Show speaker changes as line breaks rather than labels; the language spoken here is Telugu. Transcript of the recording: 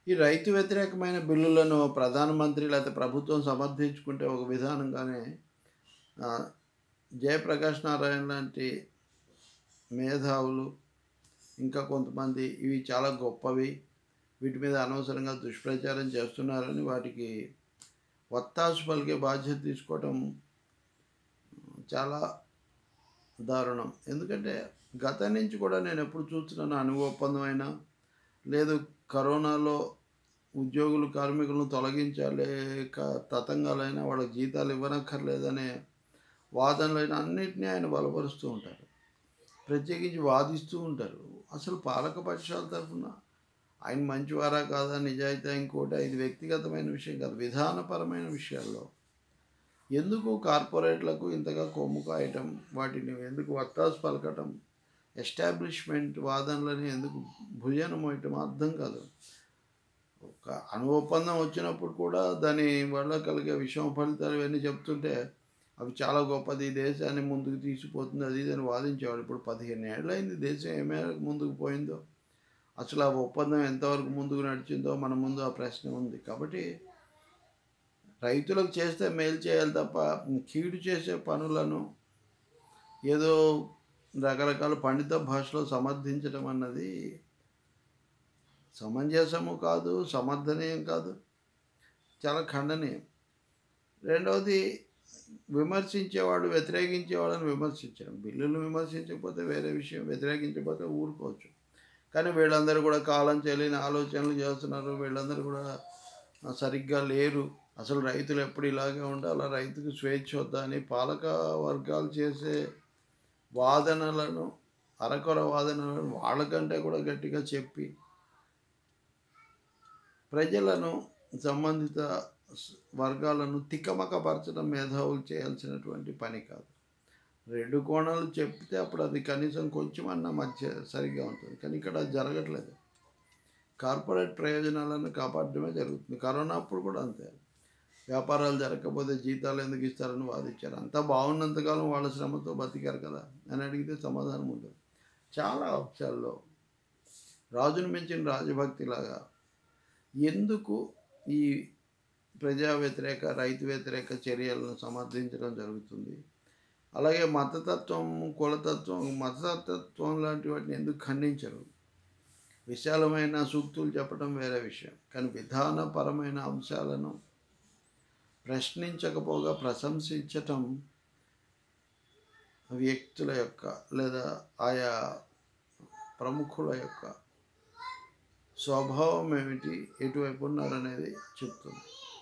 ఈ రైతు వ్యతిరేకమైన బిల్లులను ప్రధానమంత్రి లేకపోతే ప్రభుత్వం సమర్థించుకుంటే ఒక విధానంగానే ఆహ్, జయప్రకాష్ నారాయణ లాంటి మేధావులు, ఇంకా కొంతమంది ఇవి చాలా గొప్పవి, వీటి మీద అనవసరంగా దుష్ప్రచారం చేస్తున్నారని వాటికి వత్తాసు పలికే బాధ్యత తీసుకోవటం చాలా దారుణం. ఎందుకంటే గతం నుంచి కూడా నేను ఎప్పుడు చూస్తున్నాను, అణు ఒప్పందమైనా లేదు కరోనాలో ఉద్యోగులు, కార్మికులను తొలగించాలి, తతంగాలైనా వాళ్ళకి జీతాలు ఇవ్వనక్కర్లేదనే వాదనలైన అన్నిటినీ ఆయన బలపరుస్తూ ఉంటారు. ప్రత్యేకించి వాదిస్తూ ఉంటారు. అసలు పాలక పక్షాల తరఫున ఆయన మంచివారా కాదా, నిజాయితీ ఇంకోటి, ఇది వ్యక్తిగతమైన విషయం కాదు, విధానపరమైన విషయాల్లో ఎందుకు కార్పొరేట్లకు ఇంతగా కొమ్ము కాయటం, వాటిని ఎందుకు వత్తాసు పలకటం, ఎస్టాబ్లిష్మెంట్ వాదనలని ఎందుకు భుజన మోయటం అర్థం కాదు. ఒక అణు ఒప్పందం వచ్చినప్పుడు కూడా దాని వల్ల కలిగే విషమ ఫలితాలు ఇవన్నీ చెప్తుంటే అవి చాలా గొప్పది, దేశాన్ని ముందుకు తీసుకుపోతుంది, అది ఇది అని వాదించేవాడు. ఇప్పుడు 15 ఏళ్ళైంది దేశం ఏ మేరకు ముందుకు పోయిందో, అసలు ఆ ఒప్పందం ఎంతవరకు ముందుకు నడిచిందో మన ముందు ఆ ప్రశ్న ఉంది. కాబట్టి రైతులకు చేస్తే మేలు చేయాలి తప్ప కీడు చేసే పనులను ఏదో రకరకాల పండిత భాషలో సమర్థించడం అన్నది సమంజసము కాదు, సమర్థనీయం కాదు, చాలా ఖండనీయం. రెండవది, విమర్శించేవాడు వ్యతిరేకించేవాళ్ళని విమర్శించడం, బిల్లులు విమర్శించకపోతే వేరే విషయం, వ్యతిరేకించకపోతే ఊరుకోవచ్చు. కానీ వీళ్ళందరూ కూడా కాలం చెల్లిన ఆలోచనలు చేస్తున్నారు, వీళ్ళందరూ కూడా సరిగ్గా లేరు, అసలు రైతులు ఎప్పుడు ఇలాగే ఉండాలా, రైతుకు స్వేచ్ఛ వద్దా అని పాలక వర్గాలు చేసే వాదనలను, అరకొర వాదనలను వాళ్ళకంటే కూడా గట్టిగా చెప్పి ప్రజలను, సంబంధిత వర్గాలను తికమకపరచడం మేధావులు చేయాల్సినటువంటి పని కాదు. 2 కోణాలు చెప్తే అప్పుడు అది కనీసం కొంచెమన్నా మధ్య సరిగ్గా ఉంటుంది. కానీ ఇక్కడ అది జరగట్లేదు. కార్పొరేట్ ప్రయోజనాలను కాపాడడమే జరుగుతుంది. కరోనా అప్పుడు కూడా అంతే. వ్యాపారాలు జరగకపోతే జీతాలు ఎందుకు ఇస్తారని వాదించారు. అంతా బాగున్నంతకాలం వాళ్ళ శ్రమతో బతికారు కదా అని అడిగితే సమాధానం ఉండదు. చాలా అంశాల్లో రాజును మించిన రాజభక్తిలాగా ఎందుకు ఈ ప్రజా వ్యతిరేక, రైతు వ్యతిరేక చర్యలను సమర్థించడం జరుగుతుంది. అలాగే మతతత్వం, కులతత్వం, మతతత్వం లాంటి వాటిని ఎందుకు ఖండించరు. విశాలమైన సూక్తులు చెప్పడం వేరే విషయం, కానీ విధానపరమైన అంశాలను ప్రశ్నించకపోగా ప్రశంసించటం వ్యక్తుల యొక్క లేదా ఆయా ప్రముఖుల యొక్క స్వభావం ఏమిటి, ఎటువైపు ఉన్నారనేది చెప్తుంది.